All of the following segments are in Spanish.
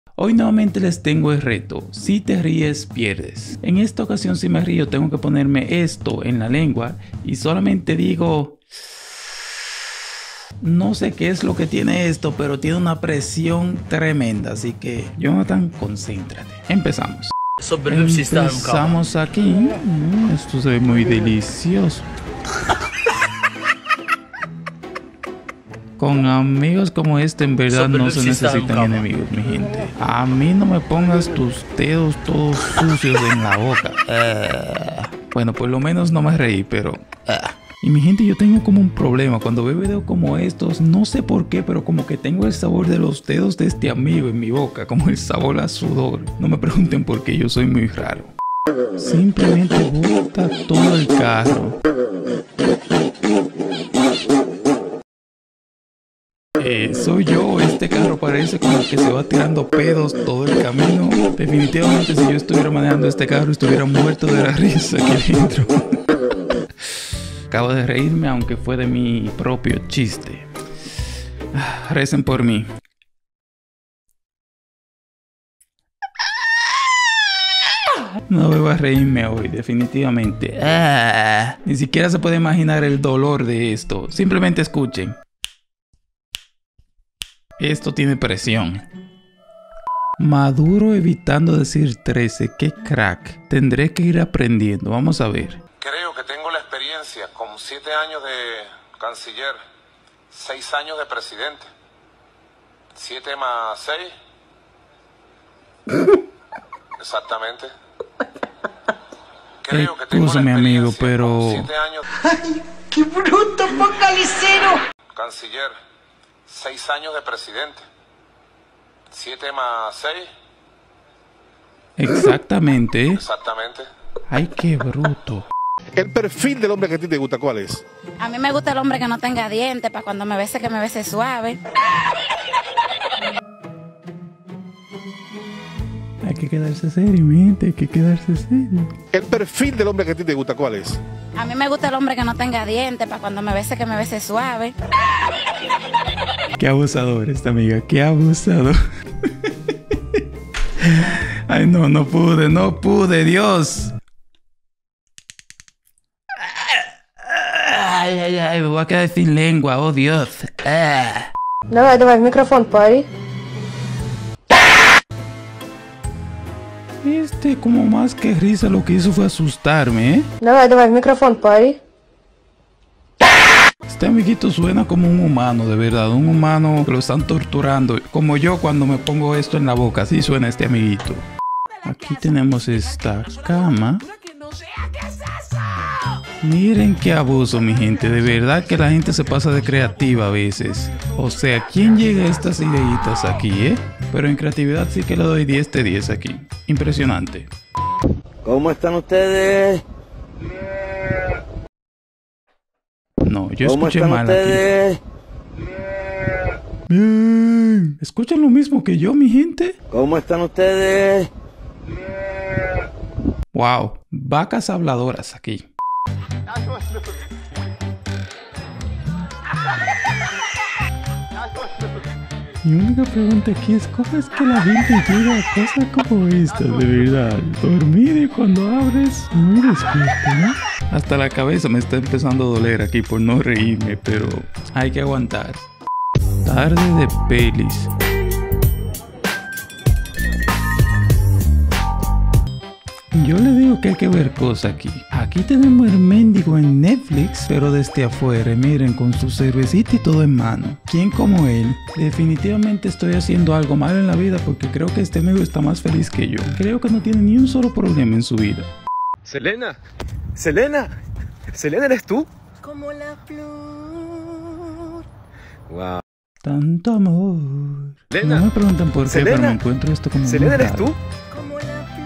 Hoy nuevamente les tengo el reto, si te ríes pierdes. En esta ocasión si me río tengo que ponerme esto en la lengua y solamente digo... No sé qué es lo que tiene esto, pero tiene una presión tremenda, así que Jonathan, concéntrate. Empezamos. Empezamos aquí. Esto se ve muy delicioso. Con amigos como este en verdad no se necesitan enemigos, mi gente. A mí no me pongas tus dedos todos sucios en la boca. Bueno, por lo menos no me reí, pero... Y mi gente, yo tengo como un problema. Cuando veo videos como estos, no sé por qué, pero como que tengo el sabor de los dedos de este amigo en mi boca. Como el sabor a sudor. No me pregunten por qué, yo soy muy raro. Simplemente bota todo el carro. Soy yo, este carro parece como que se va tirando pedos todo el camino. Definitivamente si yo estuviera manejando este carro estuviera muerto de la risa aquí dentro. Acabo de reírme aunque fue de mi propio chiste. Recen por mí. No me voy a reírme hoy, definitivamente. Ni siquiera se puede imaginar el dolor de esto. Simplemente escuchen. Esto tiene presión. Maduro evitando decir 13. ¡Qué crack! Tendré que ir aprendiendo. Vamos a ver. Creo que tengo la experiencia con 7 años de canciller, 6 años de presidente. 7 más 6. Exactamente. Creo que tengo la Excúsame, amigo, experiencia pero... con 7 años... ¡Ay, qué bruto, focalicero! Canciller, 6 años de presidente. 7 más 6. Exactamente. Exactamente. Ay, qué bruto. El perfil del hombre que a ti te gusta, ¿cuál es? A mí me gusta el hombre que no tenga dientes, para cuando me bese que me bese suave. Hay que quedarse serio, mi gente, hay que quedarse serio. El perfil del hombre que a ti te gusta, ¿cuál es? A mí me gusta el hombre que no tenga dientes, para cuando me bese que me bese suave. Qué abusador esta amiga, qué abusador. Ay, no pude, Dios. Ay, me voy a quedar sin lengua, oh Dios. Давай, в микрофон пари. Como más que risa lo que hizo fue asustarme, ¿eh? Давай, в микрофон пари. Este amiguito suena como un humano, de verdad, un humano que lo están torturando. Como yo cuando me pongo esto en la boca, así suena este amiguito. Aquí tenemos esta cama. Miren qué abuso, mi gente. De verdad que la gente se pasa de creativa a veces. O sea, ¿quién llega a estas ideitas aquí, Pero en creatividad sí que le doy 10 de 10 aquí. Impresionante. ¿Cómo están ustedes? No, yo ¿Cómo escuché están mal ustedes? aquí. Bien. ¿Escuchan lo mismo que yo, mi gente? ¿Cómo están ustedes? Wow, vacas habladoras aquí. Mi única pregunta aquí es ¿cómo es que la gente llega a cosas como esta? De verdad, dormir y cuando abres, muy despierto, ¿no? Hasta la cabeza me está empezando a doler aquí por no reírme, pero hay que aguantar. Tarde de pelis. Yo le digo que hay que ver cosas aquí. Aquí tenemos el mendigo en Netflix, pero desde afuera, miren, con su cervecita y todo en mano. ¿Quién como él? Definitivamente estoy haciendo algo mal en la vida porque creo que este amigo está más feliz que yo. Creo que no tiene ni un solo problema en su vida. Selena, Selena, ¿eres tú? Como la flor. Wow. Tanto amor. Selena. No me preguntan por qué, Selena. pero me encuentro esto como Selena, muy ¿eres raro. tú? Como la flor.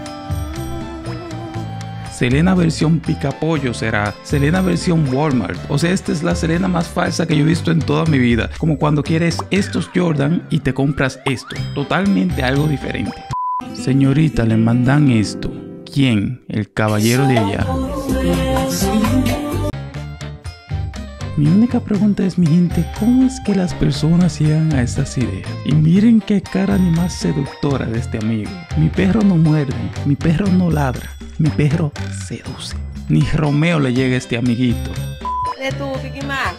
Selena versión picapollo será. Selena versión Walmart. O sea, esta es la Selena más falsa que yo he visto en toda mi vida. Como cuando quieres estos Jordan y te compras esto. Totalmente algo diferente. Señorita, le mandan esto. ¿Quién? El caballero de allá. Mi única pregunta es, mi gente, ¿cómo es que las personas llegan a estas ideas? Y miren qué cara ni más seductora de este amigo. Mi perro no muerde, mi perro no ladra, mi perro seduce. Ni Romeo le llega a este amiguito. De tu Kiki Max.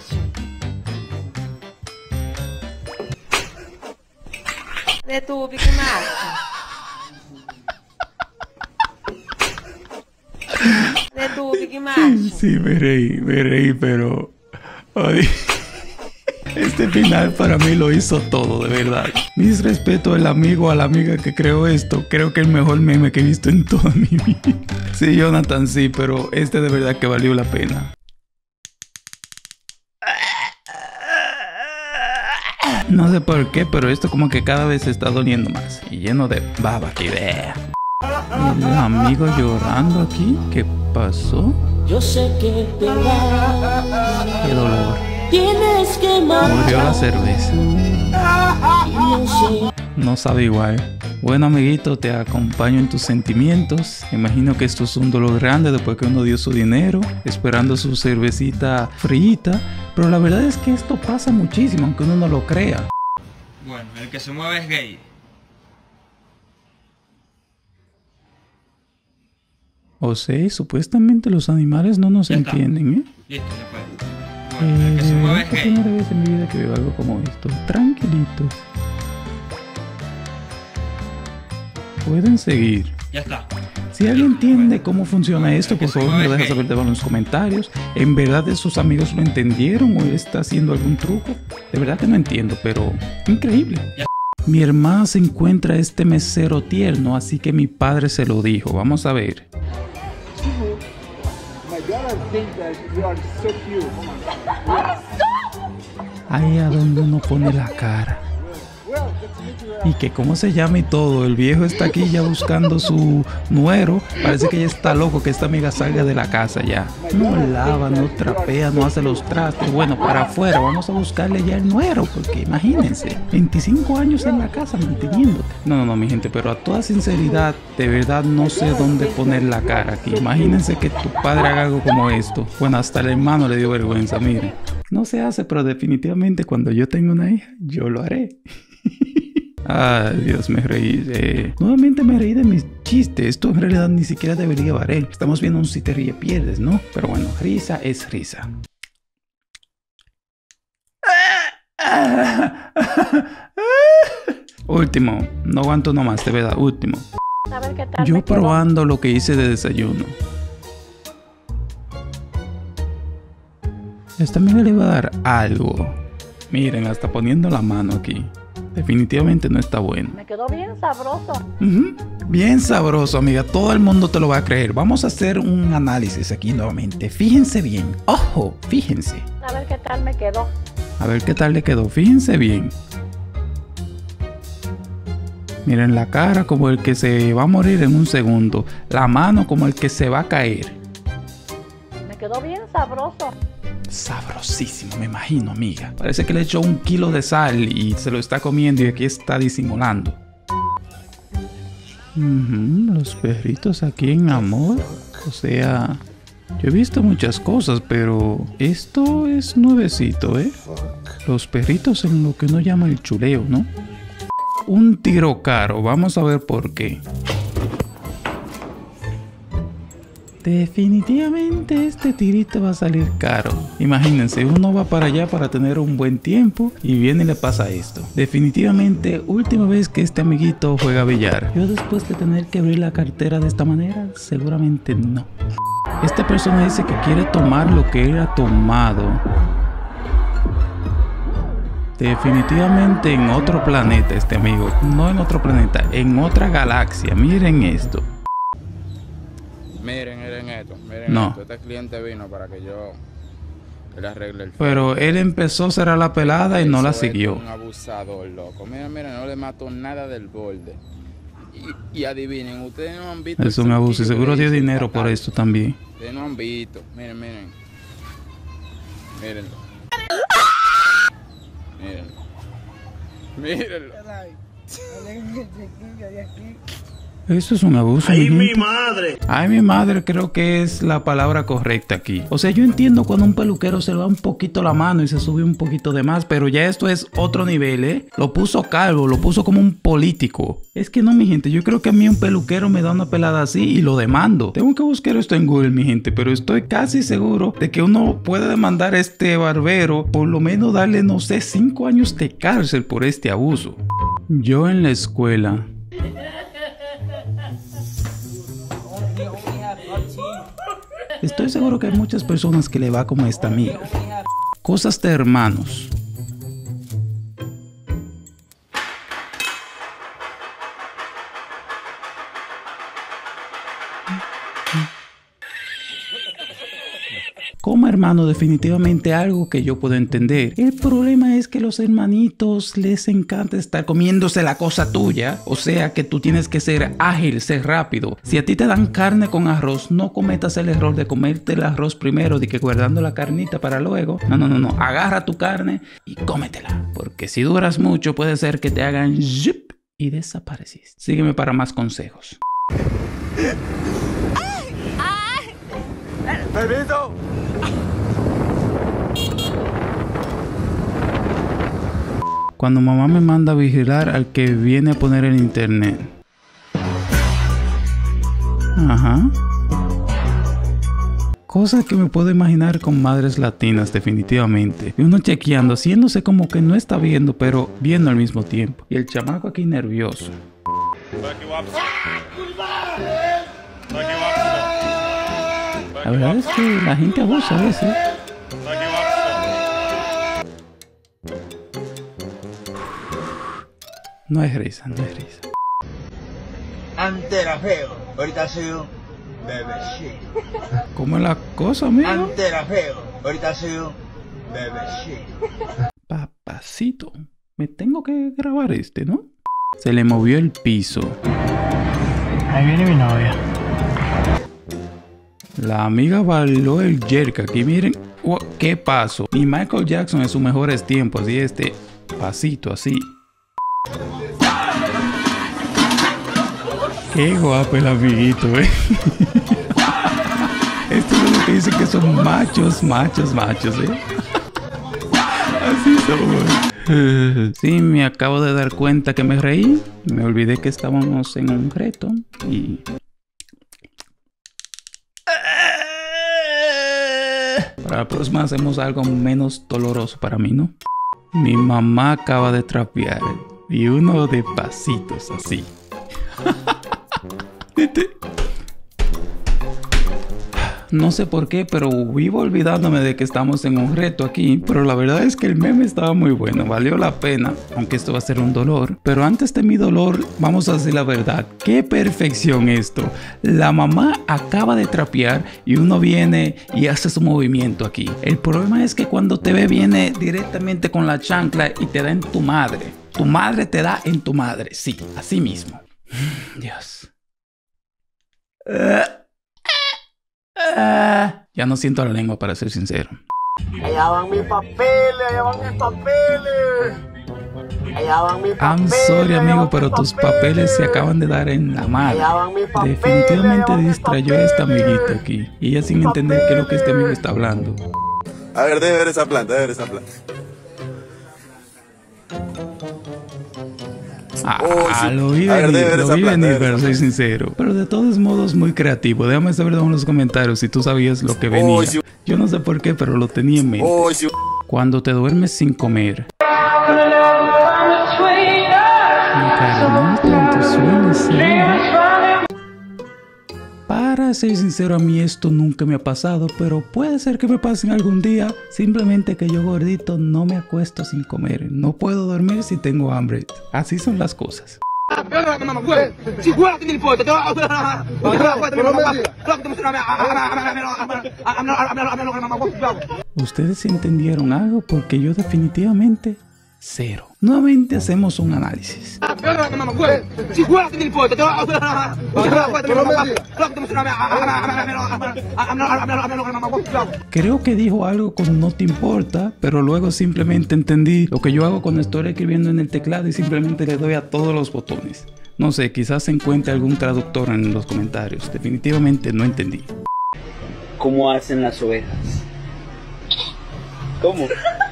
De tu Kiki Max. De tu Kiki Max. Sí, me reí, pero... Ay, este final para mí lo hizo todo, de verdad. Mis respetos al amigo, a la amiga que creó esto. Creo que el mejor meme que he visto en toda mi vida. Sí, Jonathan, sí, pero este de verdad que valió la pena. No sé por qué, pero esto como que cada vez se está doliendo más. Y lleno de baba, que idea. El amigo llorando aquí, ¿qué pasó? Yo sé que te vas. Qué dolor. Tienes que Murió la cerveza. no sé. No sabe igual. Bueno, amiguito, te acompaño en tus sentimientos. Imagino que esto es un dolor grande después que uno dio su dinero, esperando su cervecita frita. Pero la verdad es que esto pasa muchísimo, aunque uno no lo crea. Bueno, el que se mueve es gay. O sea, supuestamente los animales no nos entienden, ¿eh? Listo, ya puede. Bueno, el que se mueve es Es la gay. primera vez en mi vida que veo algo como esto. Tranquilitos. Pueden seguir. Ya está. Si alguien entiende cómo funciona esto, por favor me lo deja saber debajo en los comentarios. ¿En verdad sus amigos lo entendieron o él está haciendo algún truco? De verdad que no entiendo, pero increíble. Mi hermana se encuentra este mesero tierno, así que mi padre se lo dijo. Vamos a ver. Ahí a donde uno pone la cara. Y que cómo se llama y todo. El viejo está aquí ya buscando su nuero. Parece que ya está loco que esta amiga salga de la casa ya. No lava, no trapea, no hace los trastes. Bueno, para afuera vamos a buscarle ya el nuero. Porque imagínense, 25 años en la casa manteniéndote. No, mi gente, pero a toda sinceridad, de verdad no sé dónde poner la cara aquí. Imagínense que tu padre haga algo como esto. Bueno, hasta el hermano le dio vergüenza, miren. No se hace, pero definitivamente cuando yo tenga una hija, yo lo haré. Ay, Dios, me reí. Nuevamente me reí de mis chistes. Esto en realidad ni siquiera debería valer. Estamos viendo un si te ríes pierdes, ¿no? Pero bueno, risa es risa. Último. No aguanto nomás, de verdad. Último. A ver qué tal. Yo probando lo que hice de desayuno. Esta amiga le va a dar algo. Miren, hasta poniendo la mano aquí. Definitivamente no está bueno. Me quedó bien sabroso. Bien sabroso, amiga. Todo el mundo te lo va a creer. Vamos a hacer un análisis aquí nuevamente. Fíjense bien. Ojo, fíjense. A ver qué tal me quedó. A ver qué tal le quedó. Fíjense bien. Miren la cara como el que se va a morir en un segundo. La mano como el que se va a caer. Me quedó bien sabroso. Sabrosísimo, me imagino, amiga. Parece que le echó 1 kilo de sal y se lo está comiendo y aquí está disimulando. Los perritos aquí en amor. O sea, yo he visto muchas cosas, pero esto es nuevecito, ¿eh? Los perritos en lo que uno llama el chuleo, ¿no? Un tiro caro, vamos a ver por qué. Definitivamente este tirito va a salir caro. Imagínense, uno va para allá para tener un buen tiempo y viene y le pasa esto. Definitivamente, última vez que este amiguito juega billar. Yo después de tener que abrir la cartera de esta manera, seguramente no. Esta persona dice que quiere tomar lo que él ha tomado. Definitivamente en otro planeta este amigo. No en otro planeta, en otra galaxia. Miren esto. Miren esto, miren esto. Este cliente vino para que yo le arregle el Pero él empezó a cerrar la pelada y no la siguió. Es un abusador, loco. Miren, no le mató nada del borde. Y adivinen, ustedes no han visto. Es un abuso y seguro dio dinero por esto también. Ustedes no han visto. Miren. Mírenlo. Eso es un abuso. ¡Ay, mi madre! Ay, mi madre, creo que es la palabra correcta aquí. O sea, yo entiendo cuando un peluquero se le va un poquito la mano y se sube un poquito de más, pero ya esto es otro nivel, ¿eh? Lo puso calvo, lo puso como un político. Es que no, mi gente, yo creo que a mí un peluquero me da una pelada así y lo demando. Tengo que buscar esto en Google, mi gente, pero estoy casi seguro de que uno puede demandar a este barbero, por lo menos darle, no sé, 5 años de cárcel por este abuso. Yo en la escuela... Estoy seguro que hay muchas personas que le va como a esta amiga. Cosas de hermanos. Como hermano, definitivamente algo que yo puedo entender. El problema es que los hermanitos les encanta estar comiéndose la cosa tuya. O sea que tú tienes que ser ágil, ser rápido. Si a ti te dan carne con arroz, no cometas el error de comerte el arroz primero, de que guardando la carnita para luego. No. Agarra tu carne y cómetela. Porque si duras mucho puede ser que te hagan zip y desapareciste. Sígueme para más consejos. ¡Permiso! Cuando mamá me manda a vigilar al que viene a poner el internet. Ajá. Cosas que me puedo imaginar con madres latinas, definitivamente. Y uno chequeando, haciéndose como que no está viendo, pero viendo al mismo tiempo. Y el chamaco aquí nervioso. La verdad es que la gente abusa a veces. No es risa, no es risa. Antes era feo, ahorita soy un bebecito. ¿Cómo es la cosa, amigo? Antes era feo, ahorita soy un bebecito. Papacito, me tengo que grabar este, ¿no? Se le movió el piso. Ahí viene mi novia. La amiga bailó el jerk. Aquí miren, ¿qué pasó? Y Michael Jackson en sus mejores tiempos. Y este pasito así. Qué guapo el amiguito, Esto es lo que dicen que son machos, Así somos. Sí, me acabo de dar cuenta que me reí. Me olvidé que estábamos en un reto. Y... para la próxima hacemos algo menos doloroso para mí, ¿no? Mi mamá acaba de trapear. Y uno de pasitos así. No sé por qué, pero vivo olvidándome de que estamos en un reto aquí. Pero la verdad es que el meme estaba muy bueno, valió la pena. Aunque esto va a ser un dolor. Pero antes de mi dolor, vamos a decir la verdad. ¡Qué perfección esto! La mamá acaba de trapear y uno viene y hace su movimiento aquí. El problema es que cuando te ve viene directamente con la chancla y te da en tu madre. Tu madre te da en tu madre, sí, así mismo. Dios. Ya no siento la lengua, para ser sincero. Allá van mis papeles, allá van mis papeles. Allá van mis papeles. I'm sorry, amigo, pero tus papeles se acaban de dar en la madre. Definitivamente distrayó a esta amiguita aquí. Y ella sin entender qué es lo que este amigo está hablando. A ver, debe ver esa planta, Lo vi venir, pero soy sincero. Pero de todos modos muy creativo. Déjame saber en los comentarios si tú sabías lo que venía. Yo no sé por qué, pero lo tenía en mente. Cuando te duermes sin comer. Para ser sincero, a mí esto nunca me ha pasado, pero puede ser que me pase algún día. Simplemente que yo gordito no me acuesto sin comer. No puedo dormir si tengo hambre. Así son las cosas. ¿Ustedes entendieron algo? Porque yo definitivamente cero. Nuevamente hacemos un análisis. Creo que dijo algo con no te importa, pero luego simplemente entendí lo que yo hago cuando estoy escribiendo en el teclado y simplemente le doy a todos los botones. No sé, quizás se encuentre algún traductor en los comentarios. Definitivamente no entendí. ¿Cómo hacen las ovejas? ¿Cómo?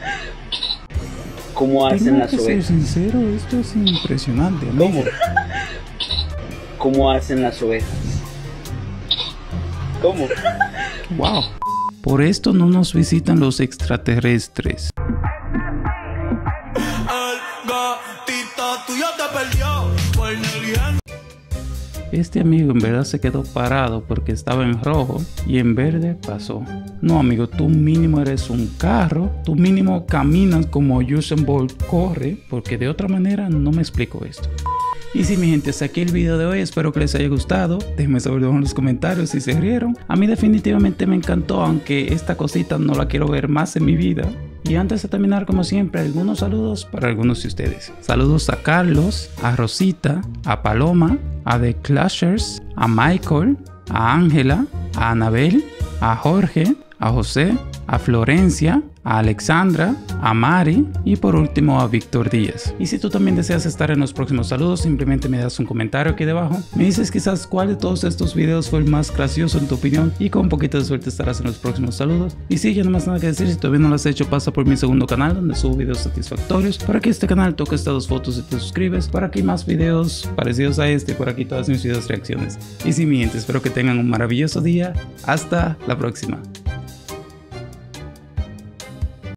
¿Cómo hacen las ovejas? Tengo que ser sincero, esto es impresionante. Amigo. ¿Cómo? ¿Cómo hacen las ovejas? ¿Cómo? Wow. Por esto no nos visitan los extraterrestres. Este amigo en verdad se quedó parado porque estaba en rojo y en verde pasó. No, amigo, tú mínimo eres un carro, tú mínimo caminas como Usain Bolt corre, porque de otra manera no me explico esto. Y sí, mi gente, hasta aquí el video de hoy. Espero que les haya gustado. Déjenme saber en los comentarios si se rieron. A mí definitivamente me encantó, aunque esta cosita no la quiero ver más en mi vida. Y antes de terminar, como siempre, algunos saludos para algunos de ustedes. Saludos a Carlos, a Rosita, a Paloma, a The Clashers, a Michael, a Ángela, a Anabel, a Jorge, a José, a Florencia, a Alexandra, a Mari y por último a Víctor Díaz. Y si tú también deseas estar en los próximos saludos, simplemente me das un comentario aquí debajo. Me dices quizás cuál de todos estos videos fue el más gracioso en tu opinión y con un poquito de suerte estarás en los próximos saludos. Y sí, ya no más nada que decir, si todavía no lo has hecho, pasa por mi segundo canal donde subo videos satisfactorios. Por aquí este canal toca estas 2 fotos y te suscribes. Por aquí más videos parecidos a este, por aquí todas mis videos reacciones. Y sí, mi gente, espero que tengan un maravilloso día. Hasta la próxima.